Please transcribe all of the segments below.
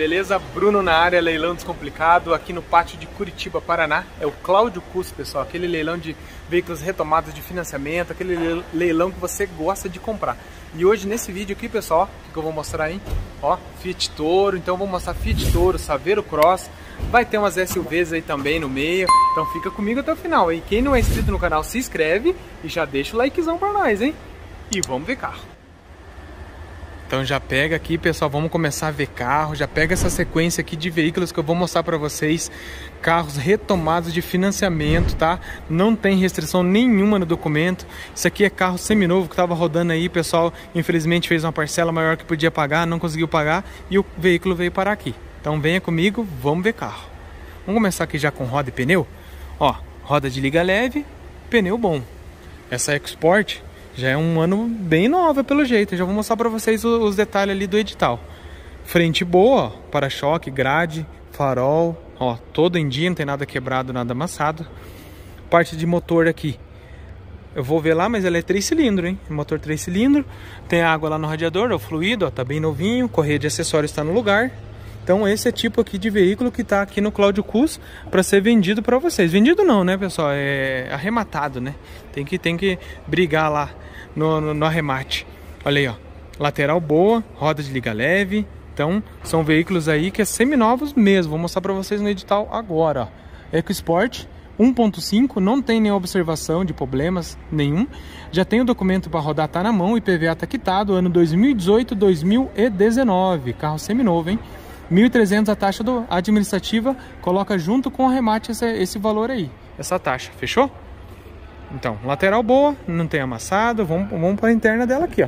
beleza? Bruno na área, leilão descomplicado, aqui no pátio de Curitiba, Paraná. É o Cláudio Cus, pessoal, aquele leilão de veículos retomados de financiamento, aquele leilão que você gosta de comprar. E hoje nesse vídeo aqui, pessoal, o que eu vou mostrar aí? Ó, Fiat Toro, então eu vou mostrar Fiat Toro, Saveiro Cross, vai ter umas SUVs aí também no meio, então fica comigo até o final, hein? Quem não é inscrito no canal, se inscreve e já deixa o likezão pra nós, hein? E vamos ver carro. Então já pega aqui, pessoal, vamos começar a ver carro, já pega essa sequência aqui de veículos que eu vou mostrar para vocês, carros retomados de financiamento, tá? Não tem restrição nenhuma no documento, isso aqui é carro seminovo que estava rodando aí, pessoal, infelizmente fez uma parcela maior que podia pagar, não conseguiu pagar e o veículo veio parar aqui. Então venha comigo, vamos ver carro. Vamos começar aqui já com roda e pneu, ó, roda de liga leve, pneu bom. Essa EcoSport já é um ano bem nova pelo jeito, eu já vou mostrar para vocês os detalhes ali do edital. Frente boa, para-choque, grade, farol, ó, todo em dia, não tem nada quebrado, nada amassado. Parte de motor aqui, eu vou ver lá, mas ela é 3 cilindros, hein? Motor 3 cilindros, tem água lá no radiador, ó, fluido, ó, tá bem novinho, correia de acessórios está no lugar. Então esse é tipo aqui de veículo que está aqui no Cláudio Cus para ser vendido para vocês. Vendido não, né, pessoal? É arrematado, né? Tem que brigar lá no arremate. Olha aí, ó. Lateral boa, roda de liga leve. Então são veículos aí que é seminovos mesmo. Vou mostrar para vocês no edital agora, ó. EcoSport 1.5, não tem nenhuma observação de problemas nenhum. Já tem o documento para rodar, tá na mão, o IPVA tá quitado, ano 2018, 2019. Carro seminovo, hein? 1.300 a taxa administrativa, coloca junto com o arremate esse valor aí, essa taxa, fechou? Então, lateral boa, não tem amassado, vamos para a interna dela aqui, ó.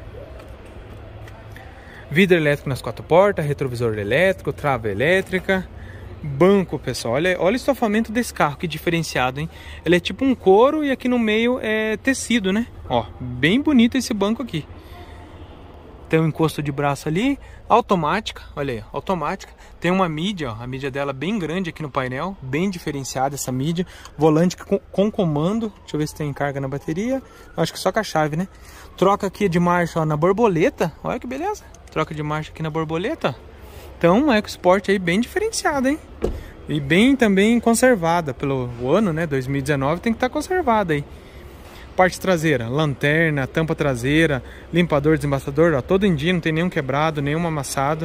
Vidro elétrico nas 4 portas, retrovisor elétrico, trava elétrica, banco, pessoal, olha o estofamento desse carro, que diferenciado, hein? Ele é tipo um couro e aqui no meio é tecido, né? Ó, bem bonito esse banco aqui. Tem um encosto de braço ali, automática, olha aí, automática. Tem uma mídia, ó, a mídia dela bem grande aqui no painel, bem diferenciada essa mídia. Volante com comando, deixa eu ver se tem carga na bateria. Acho que só com a chave, né? Troca aqui de marcha, ó, na borboleta, olha que beleza. Troca de marcha aqui na borboleta. Então, uma EcoSport aí bem diferenciada, hein? E bem também conservada pelo ano, né? 2019 tem que estar conservada aí. Parte traseira, lanterna, tampa traseira, limpador, desembaçador, ó, todo em dia, não tem nenhum quebrado, nenhum amassado.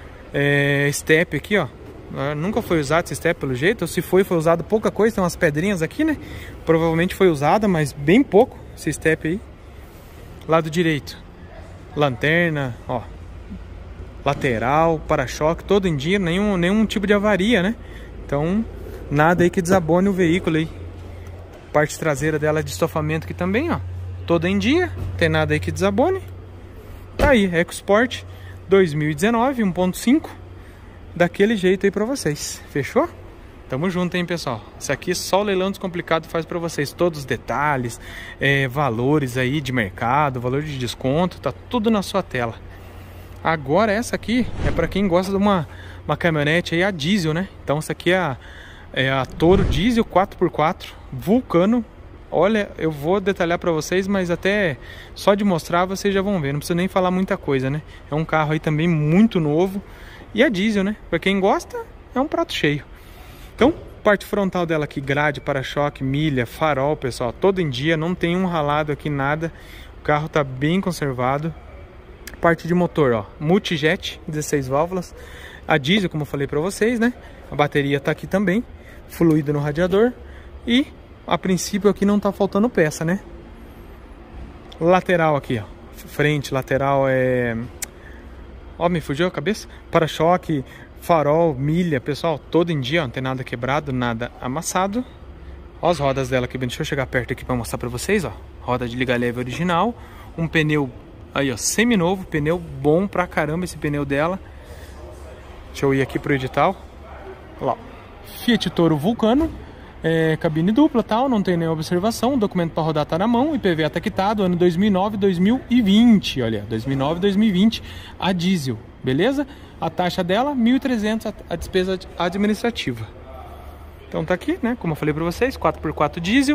Step aqui, ó, nunca foi usado esse step pelo jeito, ou se foi usado pouca coisa, tem umas pedrinhas aqui, né? Provavelmente foi usada, mas bem pouco esse step aí. Lado direito, lanterna, ó, lateral, para-choque, todo em dia, nenhum tipo de avaria, né? Então, nada aí que desabone o veículo aí. Parte traseira dela é de estofamento aqui também, ó. Toda em dia, tem nada aí que desabone. Tá aí, EcoSport 2019, 1.5. Daquele jeito aí pra vocês. Fechou? Tamo junto, hein, pessoal. Isso aqui só o Leilão Descomplicado faz pra vocês. Todos os detalhes, valores aí de mercado, valor de desconto, tá tudo na sua tela. Agora essa aqui é pra quem gosta de uma caminhonete aí a diesel, né? Então essa aqui é a Toro Diesel 4x4 Vulcano. Olha, eu vou detalhar para vocês, mas até só de mostrar vocês já vão ver, não precisa nem falar muita coisa, né? É um carro aí também muito novo e a diesel, né? Para quem gosta, é um prato cheio. Então, parte frontal dela aqui, grade, para-choque, milha, farol, pessoal, todo em dia, não tem um ralado aqui, nada. O carro tá bem conservado. Parte de motor, ó, multijet, 16 válvulas. A diesel, como eu falei para vocês, né? A bateria tá aqui também, fluido no radiador e a princípio aqui não tá faltando peça, né? Lateral aqui, ó, frente, lateral ó, me fugiu a cabeça. Para-choque, farol, milha, pessoal, todo em dia, ó, não tem nada quebrado, nada amassado. Ó as rodas dela aqui, deixa eu chegar perto aqui para mostrar para vocês, ó. Roda de liga leve original, um pneu aí, ó, seminovo, pneu bom pra caramba esse pneu dela. Deixa eu ir aqui pro edital. Olha lá, Fiat Toro Vulcano, cabine dupla, tal, não tem nenhuma observação, o documento para rodar tá na mão, IPVA tá quitado, ano 2009, 2020, olha, 2009, 2020, a diesel, beleza? A taxa dela, 1.300 a despesa administrativa. Então tá aqui, né, como eu falei para vocês, 4x4 diesel.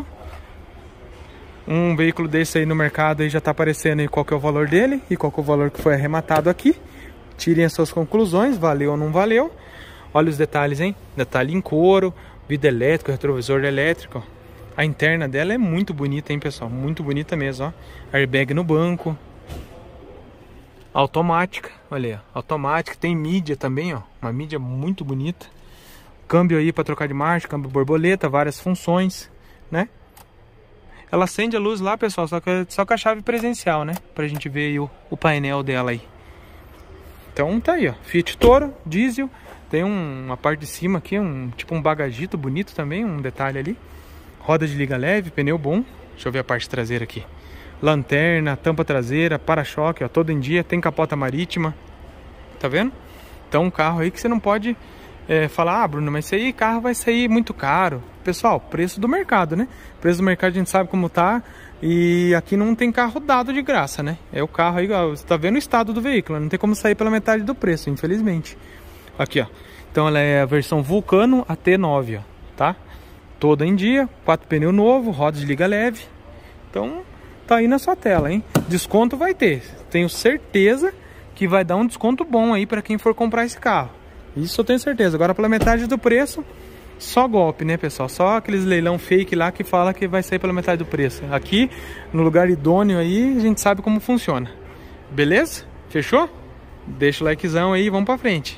Um veículo desse aí no mercado aí já tá aparecendo aí qual que é o valor dele e qual que é o valor que foi arrematado aqui. tirem as suas conclusões, valeu ou não valeu. Olha os detalhes, hein? Detalhe em couro, vidro elétrico, retrovisor elétrico. A interna dela é muito bonita, hein, pessoal? Muito bonita mesmo, ó. Airbag no banco. Automática, olha aí, ó. Automática, tem mídia também, ó. Uma mídia muito bonita. Câmbio aí para trocar de marcha, câmbio borboleta, várias funções, né? Ela acende a luz lá, pessoal, só com a chave presencial, né? Pra gente ver aí o painel dela aí. Então tá aí, ó. Fiat Toro, diesel. Tem uma parte de cima aqui, tipo um bagagito bonito também, um detalhe ali. Roda de liga leve, pneu bom. Deixa eu ver a parte traseira aqui. Lanterna, tampa traseira, para-choque, ó, todo em dia. Tem capota marítima. Tá vendo? Então um carro aí que você não pode falar, ah, Bruno, mas esse aí carro vai sair muito caro. Pessoal, preço do mercado, né? Preço do mercado a gente sabe como tá. E aqui não tem carro dado de graça, né? É o carro aí, ó, você tá vendo o estado do veículo. Não tem como sair pela metade do preço, infelizmente. Aqui, ó. Então ela é a versão Vulcano AT9, ó, tá? Toda em dia, 4 pneus novos, roda de liga leve. Então, tá aí na sua tela, hein? Desconto vai ter. Tenho certeza que vai dar um desconto bom aí para quem for comprar esse carro. Isso eu tenho certeza. Agora, pela metade do preço, só golpe, né, pessoal? Só aqueles leilão fake lá que fala que vai sair pela metade do preço. Aqui, no lugar idôneo aí, a gente sabe como funciona. Beleza? Fechou? Deixa o likezão aí e vamos pra frente.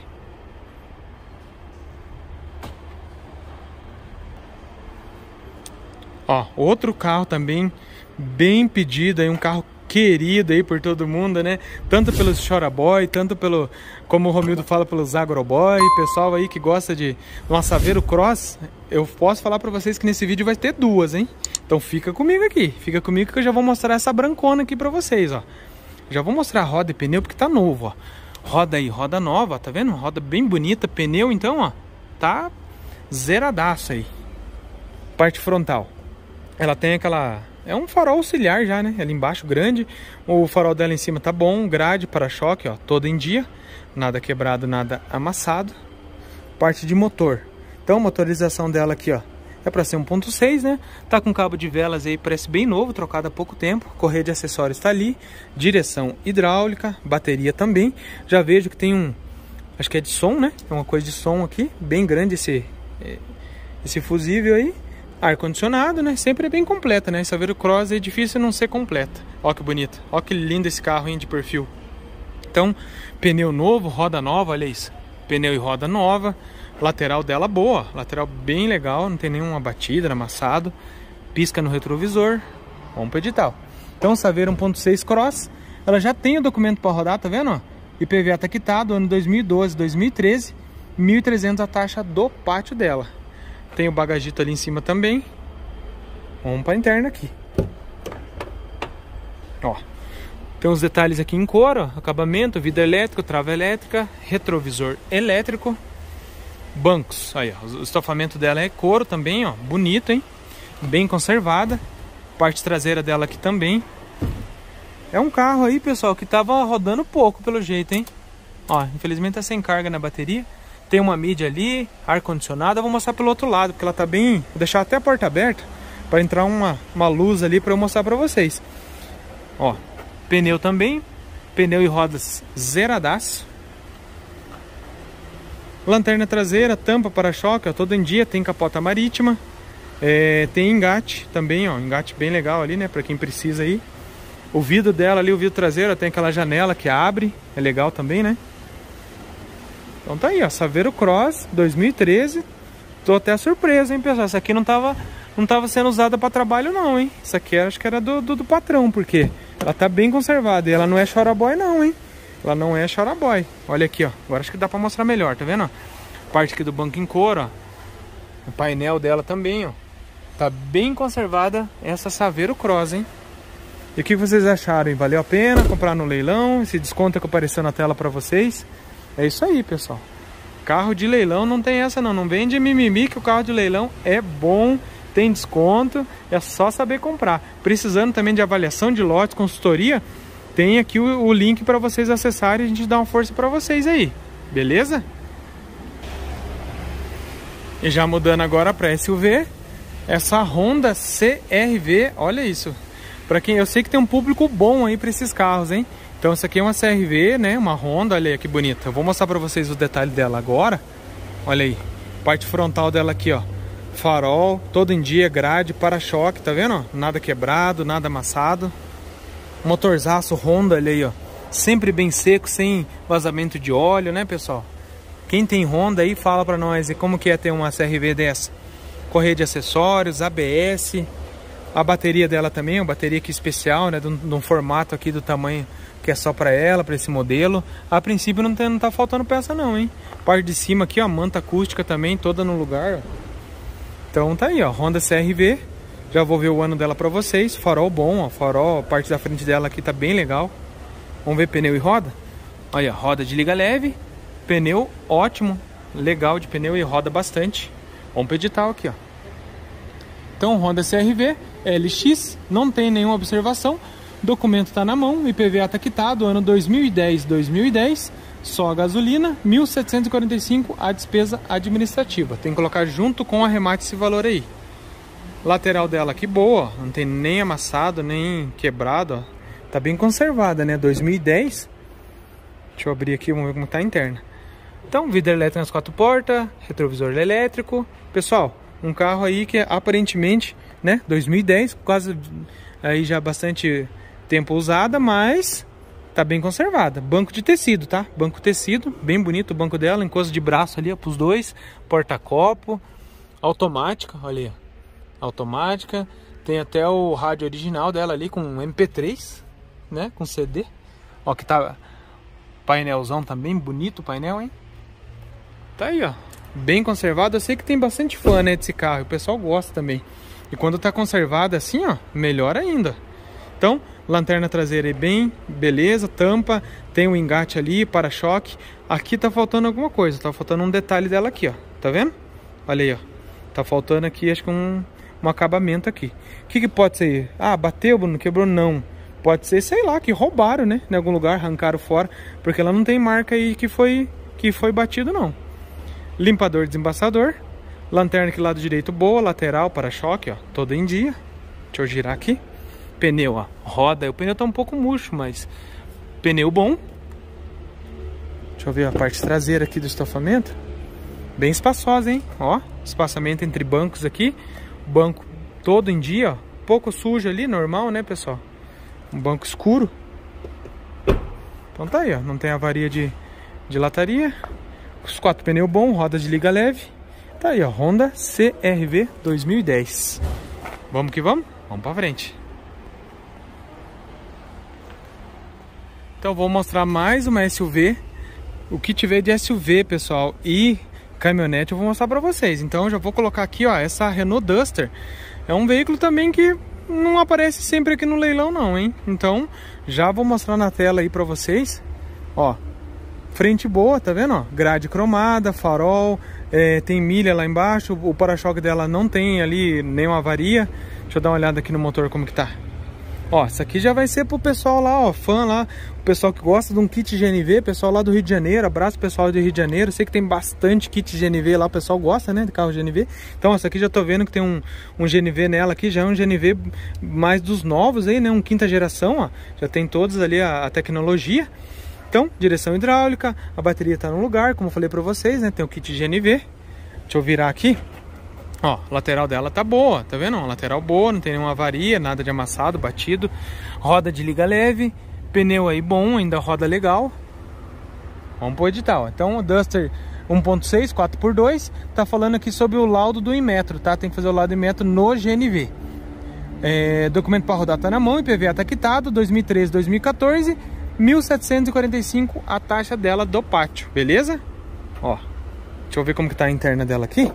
Ó, outro carro também bem pedido aí, um carro querido aí por todo mundo, né? Tanto pelos Choraboy, tanto pelo, como o Romildo fala, pelos Agroboy, pessoal aí que gosta de uma Saveiro Cross. Eu posso falar pra vocês que nesse vídeo vai ter duas, hein? Então fica comigo aqui, fica comigo que eu já vou mostrar essa brancona aqui pra vocês, ó. Já vou mostrar a roda e pneu porque tá novo, ó. Roda aí, roda nova, tá vendo? Roda bem bonita, pneu então, ó, tá zeradaço aí. Parte frontal. Ela tem aquela... é um farol auxiliar já, né? Ela embaixo grande. O farol dela em cima tá bom. Grade, para-choque, ó, todo em dia. Nada quebrado, nada amassado. Parte de motor. Então, a motorização dela aqui, ó, é para ser 1.6, né? Tá com cabo de velas aí, parece bem novo, trocado há pouco tempo. Correia de acessórios tá ali. Direção hidráulica, bateria também. Já vejo que tem um... acho que é de som, né? É uma coisa de som aqui. Bem grande esse fusível aí. Ar-condicionado, né? Sempre é bem completa, né? Saveiro Cross é difícil não ser completa. Ó que bonito. Ó que lindo esse carro, hein, de perfil. Então, pneu novo, roda nova, olha isso. Pneu e roda nova. Lateral dela boa. Lateral bem legal, não tem nenhuma batida, amassado. Pisca no retrovisor. Vamos pro edital. Então, Saveiro 1.6 Cross. Ela já tem o documento para rodar, tá vendo? Ó? IPVA tá quitado, ano 2012, 2013. 1.300 a taxa do pátio dela. Tem o bagagito ali em cima também. Vamos para a interna aqui. Ó, tem os detalhes aqui em couro, ó, acabamento, vidro elétrico, trava elétrica, retrovisor elétrico, bancos. Aí, ó, o estofamento dela é couro também, ó, bonito, hein? Bem conservada. Parte traseira dela aqui também. É um carro aí, pessoal, que tava rodando pouco pelo jeito, hein? Ó, infelizmente tá sem carga na bateria. Tem uma mídia ali, ar-condicionado. Eu vou mostrar pelo outro lado, porque ela tá bem... vou deixar até a porta aberta para entrar uma luz ali para eu mostrar para vocês. Ó, pneu também. Pneu e rodas zeradaço. Lanterna traseira, tampa, para-choque, todo em dia. Tem capota marítima. Tem engate também, ó. Engate bem legal ali, né? Para quem precisa aí. O vidro dela ali, o vidro traseiro, tem aquela janela que abre. É legal também, né? Então tá aí, ó, Saveiro Cross 2013. Tô até surpreso, hein, pessoal. Essa aqui não tava sendo usada para trabalho não, hein. Isso aqui acho que era do patrão, porque ela tá bem conservada. E ela não é Choraboy não, hein. Ela não é Choraboy. Olha aqui, ó. Agora acho que dá para mostrar melhor, tá vendo, ó? Parte aqui do banco em couro, ó. O painel dela também, ó. Tá bem conservada essa Saveiro Cross, hein. E o que vocês acharam, hein? Valeu a pena comprar no leilão? Esse desconto que apareceu na tela para vocês? É isso aí, pessoal. Carro de leilão não tem essa não. Não vende mimimi que o carro de leilão é bom, tem desconto, é só saber comprar. Precisando também de avaliação de lotes, consultoria, tem aqui o link para vocês acessarem e a gente dá uma força para vocês aí. Beleza? E já mudando agora para SUV, essa Honda CR-V, olha isso. Para quem eu sei que tem um público bom aí para esses carros, hein? Então essa aqui é uma CR-V, né? Uma Honda, olha aí que bonita. Eu vou mostrar pra vocês o detalhe dela agora. Olha aí, parte frontal dela aqui, ó. Farol, todo em dia, grade, para-choque, tá vendo? Nada quebrado, nada amassado. Motorzaço Honda, olha aí, ó. Sempre bem seco, sem vazamento de óleo, né, pessoal? Quem tem Honda aí, fala pra nós como que é ter uma CR-V dessa. Correia de acessórios, ABS. A bateria dela também, uma bateria aqui especial, né? De um formato aqui do tamanho que é só pra ela, pra esse modelo. A princípio não tá faltando peça não, hein? Parte de cima aqui, ó, manta acústica também, toda no lugar, ó. Então tá aí, ó, Honda CR-V. Já vou ver o ano dela pra vocês. Farol bom, ó, farol, a parte da frente dela aqui tá bem legal. Vamos ver pneu e roda? Olha, roda de liga leve. Pneu ótimo, legal de pneu e roda bastante. Vamos pro edital aqui, ó. Então, Honda CR-V, LX, não tem nenhuma observação. Documento tá na mão, IPVA tá quitado, ano 2010, só a gasolina, 1.745 a despesa administrativa. Tem que colocar junto com o arremate esse valor aí. Lateral dela aqui boa, não tem nem amassado, nem quebrado, ó. Tá bem conservada, né? 2010. Deixa eu abrir aqui, vamos ver como tá a interna. Então, vidro elétrico nas 4 portas, retrovisor elétrico. Pessoal, um carro aí que é aparentemente, né, 2010, quase aí já bastante tempo usada, mas tá bem conservada. Banco de tecido, tá? Banco tecido, bem bonito o banco dela, encosto de braço ali, ó, pros dois, porta-copo, automática, olha aí, ó. Automática, tem até o rádio original dela ali com MP3, né, com CD. Ó, que tá painelzão também, bonito o painel, hein? Tá aí, ó, bem conservado. Eu sei que tem bastante fã, né, desse carro, o pessoal gosta também. E quando tá conservado assim, ó, melhor ainda. Então, lanterna traseira é bem, beleza, tampa, tem um engate ali, para-choque. Aqui tá faltando alguma coisa, tá faltando um detalhe dela aqui, ó, tá vendo? Olha aí, ó, tá faltando aqui, acho que um acabamento aqui. O que pode ser? Ah, bateu, não quebrou? Não. Pode ser, sei lá, que roubaram, né, em algum lugar, arrancaram fora, porque ela não tem marca aí que foi batido, não. Limpador desembaçador, lanterna aqui lado direito boa, lateral, para-choque, ó, todo em dia. Deixa eu girar aqui. Pneu, ó, roda, o pneu tá um pouco murcho, mas pneu bom. Deixa eu ver a parte traseira aqui do estofamento. Bem espaçosa, hein? Ó, espaçamento entre bancos aqui. Banco todo em dia, ó, pouco sujo ali, normal, né, pessoal? Um banco escuro. Então tá aí, ó, não tem avaria de lataria. Os 4 pneus bons, roda de liga leve. Tá aí, ó, Honda CR-V 2010. Vamos que vamos? Vamos pra frente. Então vou mostrar mais uma SUV. O que tiver de SUV, pessoal, e caminhonete eu vou mostrar pra vocês. Então eu já vou colocar aqui, ó, essa Renault Duster. É um veículo também que não aparece sempre aqui no leilão não, hein? Então já vou mostrar na tela aí pra vocês. Ó, frente boa, tá vendo? Ó, grade cromada, farol, tem milha lá embaixo. O para-choque dela não tem ali nenhuma avaria. Deixa eu dar uma olhada aqui no motor como que tá. Ó, isso aqui já vai ser pro pessoal lá, ó, fã lá, o pessoal que gosta de um kit GNV, pessoal lá do Rio de Janeiro. Abraço pessoal do Rio de Janeiro. Sei que tem bastante kit GNV lá, o pessoal gosta, né, de carro GNV. Então essa aqui já tô vendo que tem um GNV nela aqui, já é um GNV mais dos novos aí, né, um 5ª geração, ó. Já tem todos ali a tecnologia. Então, direção hidráulica, a bateria tá no lugar, como eu falei pra vocês, né, tem o kit GNV. Deixa eu virar aqui. Ó, lateral dela tá boa, tá vendo? Lateral boa, não tem nenhuma avaria, nada de amassado, batido. Roda de liga leve, pneu aí bom, ainda roda legal. Vamos pro edital. Então o Duster 1.6, 4x2, tá falando aqui sobre o laudo do Inmetro, tá? Tem que fazer o laudo do Inmetro no GNV. Documento para rodar tá na mão, IPVA tá quitado, 2013, 2014, 1.745 a taxa dela do pátio, beleza? Ó, deixa eu ver como que tá a interna dela aqui.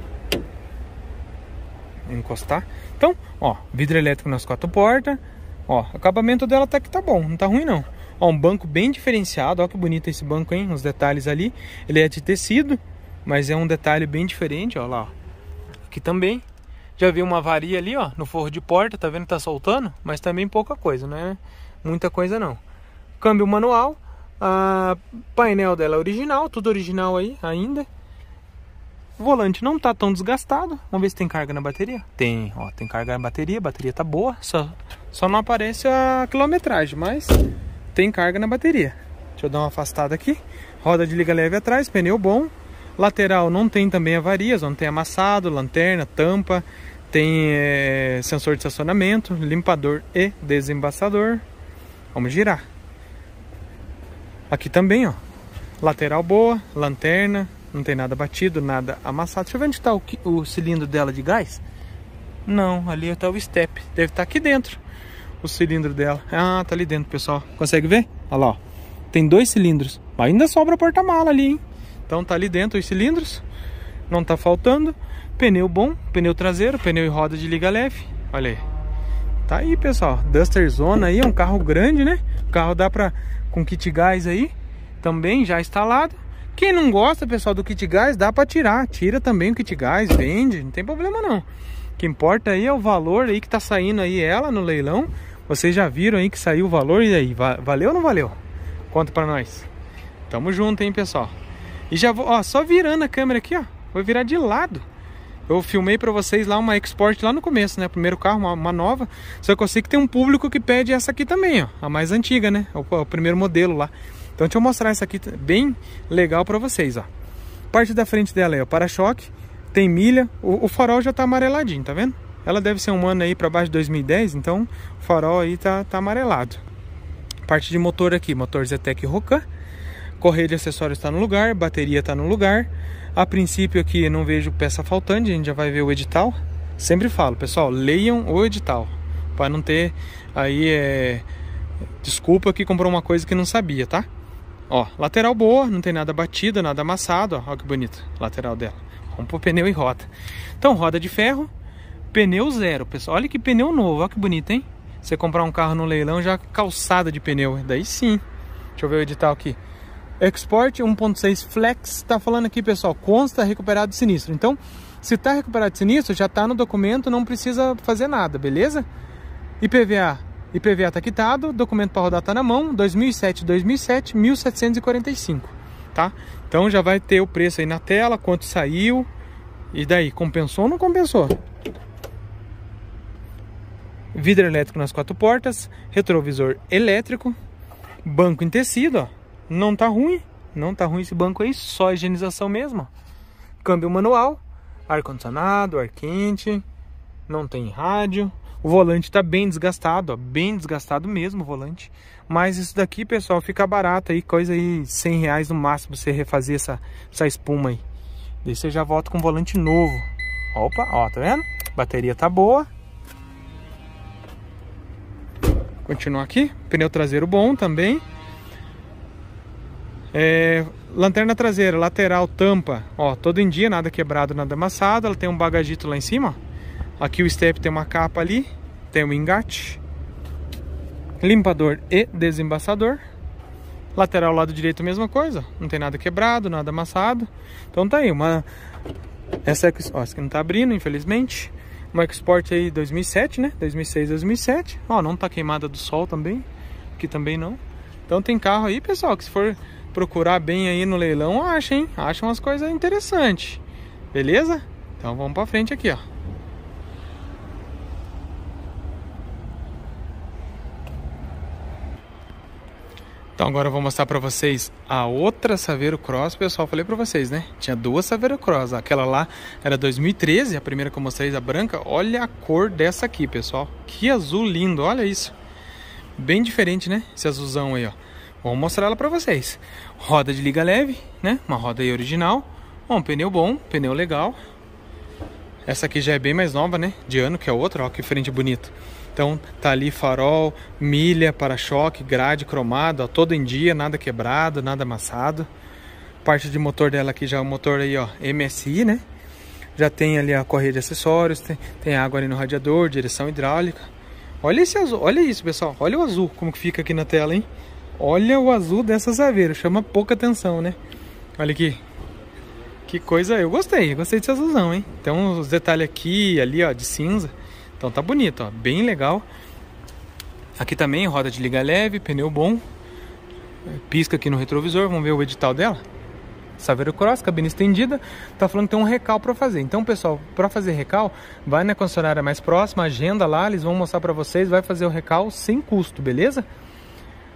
Encostar. Então, ó, vidro elétrico nas 4 portas. Ó, o acabamento dela até que tá bom, não tá ruim não. Ó, um banco bem diferenciado, ó que bonito esse banco, hein? Os detalhes ali. Ele é de tecido, mas é um detalhe bem diferente, ó lá, ó. Aqui também. Já vi uma avaria ali, ó, no forro de porta, tá vendo que tá soltando? Mas também pouca coisa, não é muita coisa não. Câmbio manual. A painel dela é original, tudo original aí ainda. O volante não tá tão desgastado. Vamos ver se tem carga na bateria. Tem, ó, tem carga na bateria. A bateria tá boa. Só não aparece a quilometragem, mas tem carga na bateria. Deixa eu dar uma afastada aqui. Roda de liga leve atrás, pneu bom. Lateral não tem também avarias, não tem amassado, lanterna, tampa. Tem sensor de estacionamento, limpador e desembaçador. Vamos girar. Aqui também, ó. Lateral boa, lanterna. Não tem nada batido, nada amassado. Deixa eu ver onde está o cilindro dela de gás. Não, ali está o step. Deve estar aqui dentro o cilindro dela. Ah, tá ali dentro, pessoal. Consegue ver? Olha lá, ó. Tem 2 cilindros. Ainda sobra porta-mala ali, hein? Então tá ali dentro os cilindros. Não tá faltando. Pneu bom, pneu traseiro, pneu e roda de liga leve. Olha aí. Tá aí, pessoal. Duster Zona aí, é um carro grande, né? O carro dá pra... com kit gás aí. Também já instalado. Quem não gosta, pessoal, do kit gás, dá pra tirar. Tira também o kit gás, vende. Não tem problema não. O que importa aí é o valor aí que tá saindo aí ela no leilão. Vocês já viram aí que saiu o valor. E aí, valeu ou não valeu? Conta pra nós. Tamo junto, hein, pessoal. E já vou, ó, só virando a câmera aqui, ó. Vou virar de lado. Eu filmei pra vocês lá uma Export lá no começo, né? Primeiro carro, uma nova. Só que eu sei que tem um público que pede essa aqui também, ó. A mais antiga, né? O primeiro modelo lá. Então deixa eu mostrar essa aqui bem legal pra vocês, ó. Parte da frente dela é o para-choque. Tem milha. O farol já tá amareladinho, tá vendo? Ela deve ser um ano aí pra baixo de 2010. Então o farol aí tá amarelado. Parte de motor aqui, motor Zetec Rocan. Correia de acessórios está no lugar, bateria está no lugar. A princípio aqui não vejo peça faltante, a gente já vai ver o edital. Sempre falo, pessoal, leiam o edital, para não ter aí desculpa que comprou uma coisa que não sabia, tá? Ó, lateral boa, não tem nada batido, nada amassado, ó, olha que bonito, lateral dela. Vamos pro pneu e roda. Então, roda de ferro, pneu zero, pessoal. Olha que pneu novo, olha que bonito, hein? Você comprar um carro no leilão já calçada de pneu, daí sim. Deixa eu ver o edital aqui. Export 1.6 Flex, tá falando aqui, pessoal, consta recuperado de sinistro. Então, se tá recuperado de sinistro, já tá no documento, não precisa fazer nada, beleza? IPVA tá quitado, documento para rodar tá na mão, 2007, 1.745, tá? Então já vai ter o preço aí na tela, quanto saiu, e daí, compensou ou não compensou? Vidro elétrico nas 4 portas, retrovisor elétrico, banco em tecido, ó. Não tá ruim, não tá ruim esse banco aí, só higienização mesmo. Câmbio manual, ar-condicionado, ar quente, não tem rádio. O volante tá bem desgastado, ó, bem desgastado mesmo o volante. Mas isso daqui, pessoal, fica barato aí, coisa aí, R$100 no máximo você refazer essa espuma aí. Daí você já volta com o volante novo. Opa, ó, tá vendo? Bateria tá boa. Continuar aqui, pneu traseiro bom também. Lanterna traseira, lateral, tampa, ó, todo em dia, nada quebrado, nada amassado. Ela tem um bagagito lá em cima, ó. Aqui o step tem uma capa ali, tem um engate, limpador e desembaçador. Lateral lado direito, mesma coisa, não tem nada quebrado, nada amassado. Então tá aí, essa aqui não tá abrindo, infelizmente. Uma Export aí 2007, né, 2006, 2007. Ó, não tá queimada do sol também, aqui também não. Então tem carro aí, pessoal, que se for procurar bem aí no leilão, acha, hein? Acha umas coisas interessantes. Beleza? Então vamos pra frente aqui, ó. Então agora eu vou mostrar pra vocês a outra Saveiro Cross, pessoal. Falei pra vocês, né? Tinha 2 Saveiro Cross. Aquela lá era 2013, a primeira que eu mostrei, a branca. Olha a cor dessa aqui, pessoal. Que azul lindo, olha isso. Bem diferente, né? Esse azulzão aí, ó. Vou mostrar ela pra vocês. Roda de liga leve, né? Uma roda aí original. Ó, um pneu bom, pneu legal. Essa aqui já é bem mais nova, né? De ano que a outra, ó, que frente bonito. Então tá ali farol, milha, para-choque, grade cromado, ó, todo em dia, nada quebrado, nada amassado. Parte de motor dela aqui já é o motor aí, ó, MSI, né? Já tem ali a correia de acessórios, tem água ali no radiador, direção hidráulica. Olha esse azul, olha isso, pessoal. Olha o azul, como que fica aqui na tela, hein? Olha o azul dessa Saveiro, chama pouca atenção, né? Olha aqui. Que coisa, eu gostei desse azulzão, hein? Então os detalhes aqui, ali, ó, de cinza. Então tá bonito, ó, bem legal. Aqui também, roda de liga leve, pneu bom. Pisca aqui no retrovisor, vamos ver o edital dela. Saveiro Cross, cabine estendida. Tá falando que tem um recal para fazer. Então, pessoal, para fazer recal, vai na concessionária mais próxima, agenda lá, eles vão mostrar para vocês, vai fazer o recal sem custo, beleza?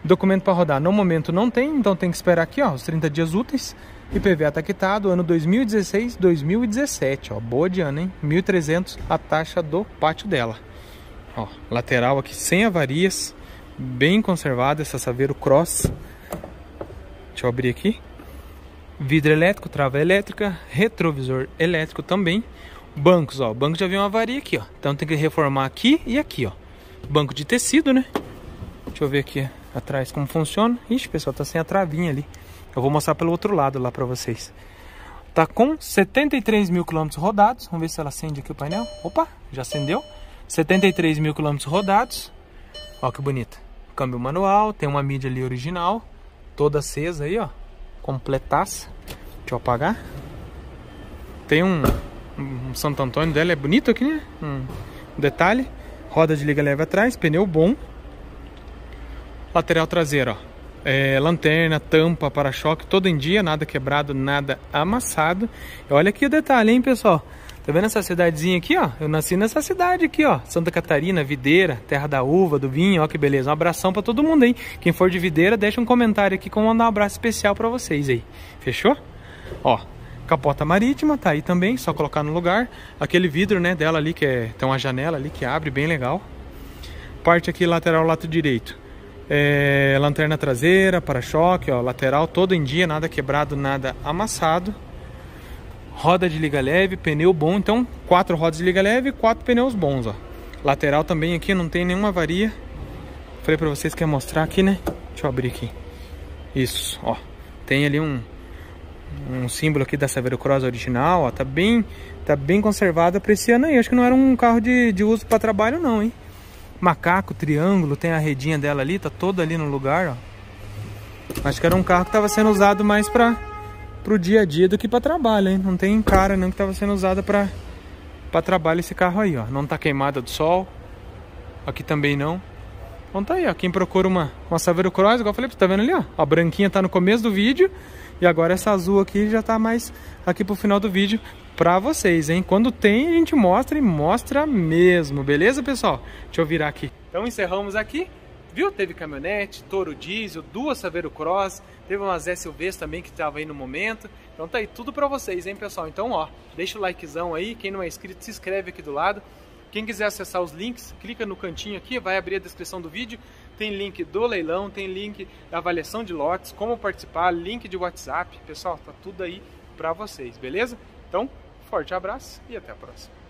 Documento para rodar no momento não tem, então tem que esperar aqui, ó, os 30 dias úteis. IPVA tá quitado, ano 2016, 2017, ó, boa de ano, hein? 1.300 a taxa do pátio dela. Ó, lateral aqui sem avarias, bem conservada essa Saveiro Cross. Deixa eu abrir aqui. Vidro elétrico, trava elétrica, retrovisor elétrico também. Bancos, ó, o banco já veio uma avaria aqui, ó. Então tem que reformar aqui e aqui, ó. Banco de tecido, né? Deixa eu ver aqui atrás como funciona. Ixi, pessoal, tá sem a travinha ali. Eu vou mostrar pelo outro lado lá pra vocês. Tá com 73 mil quilômetros rodados. Vamos ver se ela acende aqui o painel. Opa, já acendeu. 73 mil quilômetros rodados. Ó que bonita. Câmbio manual, tem uma mídia ali original. Toda acesa aí, ó. Completaça. Deixa eu apagar. Tem um Santo Antônio dela, é bonito aqui, né? Um detalhe. Roda de liga leve atrás, pneu bom. Lateral traseiro, ó. Lanterna, tampa, para-choque, todo em dia, nada quebrado, nada amassado. E olha aqui o detalhe, hein, pessoal? Tá vendo essa cidadezinha aqui, ó? Eu nasci nessa cidade aqui, ó. Santa Catarina, Videira, terra da uva, do vinho, ó que beleza. Um abração pra todo mundo, hein? Quem for de Videira, deixa um comentário aqui que eu vou mandar um abraço especial pra vocês aí. Fechou? Ó, capota marítima, tá aí também, só colocar no lugar. Aquele vidro, né, dela ali, que tem uma janela ali que abre, bem legal. Parte aqui lateral, lado direito. Lanterna traseira, para-choque, ó, lateral todo em dia, nada quebrado, nada amassado. Roda de liga leve, pneu bom, então 4 rodas de liga leve e 4 pneus bons, ó. Lateral também aqui, não tem nenhuma avaria. Falei pra vocês que ia mostrar aqui, né? Deixa eu abrir aqui. Isso, ó. Tem ali um símbolo aqui da Saveiro Cross original, ó. Tá bem conservada pra esse ano aí. Acho que não era um carro de uso pra trabalho não, hein? Macaco, triângulo, tem a redinha dela ali, tá toda ali no lugar, ó. Acho que era um carro que tava sendo usado mais pro dia a dia do que pra trabalho, hein? Não tem cara não que tava sendo usada pra trabalho esse carro aí, ó. Não tá queimada do sol. Aqui também não. Então tá aí, ó. Quem procura uma Saveiro Cross, igual eu falei, tá vendo ali, ó? A branquinha tá no começo do vídeo. E agora essa azul aqui já tá mais aqui pro final do vídeo pra vocês, hein? Quando tem, a gente mostra e mostra mesmo, beleza, pessoal? Deixa eu virar aqui. Então encerramos aqui, viu? Teve caminhonete, Toro diesel, 2 Saveiro Cross, teve umas SUVs também que tava aí no momento. Então tá aí tudo pra vocês, hein, pessoal? Então, ó, deixa o likezão aí, quem não é inscrito, se inscreve aqui do lado. Quem quiser acessar os links, clica no cantinho aqui, vai abrir a descrição do vídeo. Tem link do leilão, tem link da avaliação de lotes, como participar, link de WhatsApp. Pessoal, tá tudo aí pra vocês, beleza? Então, forte abraço e até a próxima.